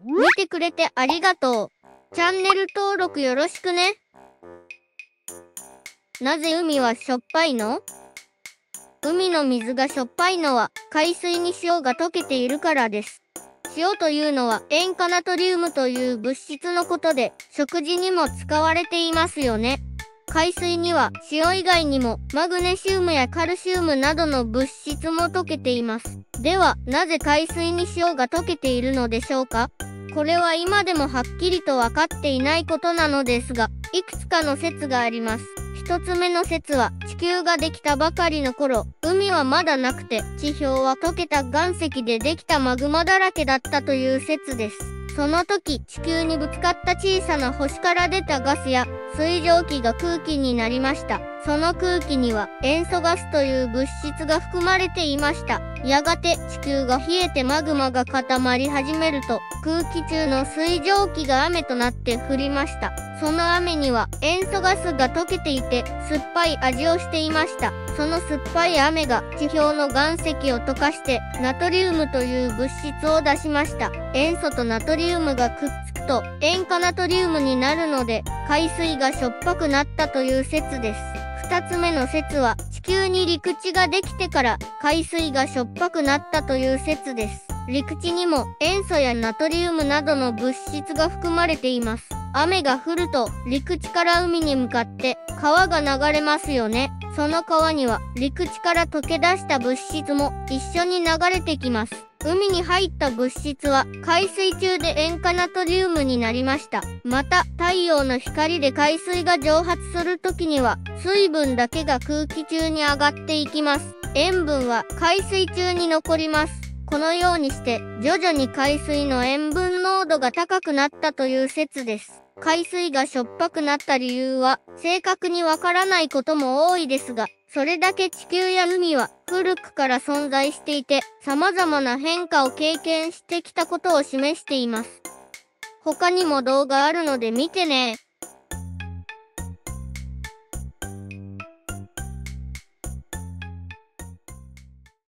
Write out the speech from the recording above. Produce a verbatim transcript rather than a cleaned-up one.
見てくれてありがとう。チャンネル登録よろしくね。なぜ海はしょっぱいの？海の水がしょっぱいのは海水に塩が溶けているからです。塩というのは塩化ナトリウムという物質のことで、食事にも使われていますよね。海水には塩以外にもマグネシウムやカルシウムなどの物質も溶けています。では、なぜ海水に塩が溶けているのでしょうか？これは今でもはっきりと分かっていないことなのですが、いくつかの説があります。一つ目の説は、地球ができたばかりの頃、海はまだなくて、地表は溶けた岩石でできたマグマだらけだったという説です。その時、地球にぶつかった小さな星から出たガスや水蒸気が空気になりました。その空気には塩素ガスという物質が含まれていました。やがて地球が冷えてマグマが固まり始めると、空気中の水蒸気が雨となって降りました。その雨には塩素ガスが溶けていて酸っぱい味をしていました。その酸っぱい雨が地表の岩石を溶かしてナトリウムという物質を出しました。塩素とナトリウムがくっつくと塩化ナトリウムになるので海水がしょっぱくなったという説です。二つ目の説は地球に陸地ができてから海水がしょっぱくなったという説です。陸地にも塩素やナトリウムなどの物質が含まれています。雨が降ると陸地から海に向かって川が流れますよね。その川には陸地から溶け出した物質も一緒に流れてきます。海に入った物質は海水中で塩化ナトリウムになりました。また太陽の光で海水が蒸発するときには水分だけが空気中に上がっていきます。塩分は海水中に残ります。このようにして徐々に海水の塩分濃度が高くなったという説です。海水がしょっぱくなった理由は正確にわからないことも多いですが、それだけ地球や海は古くから存在していて様々な変化を経験してきたことを示しています。他にも動画あるので見てね。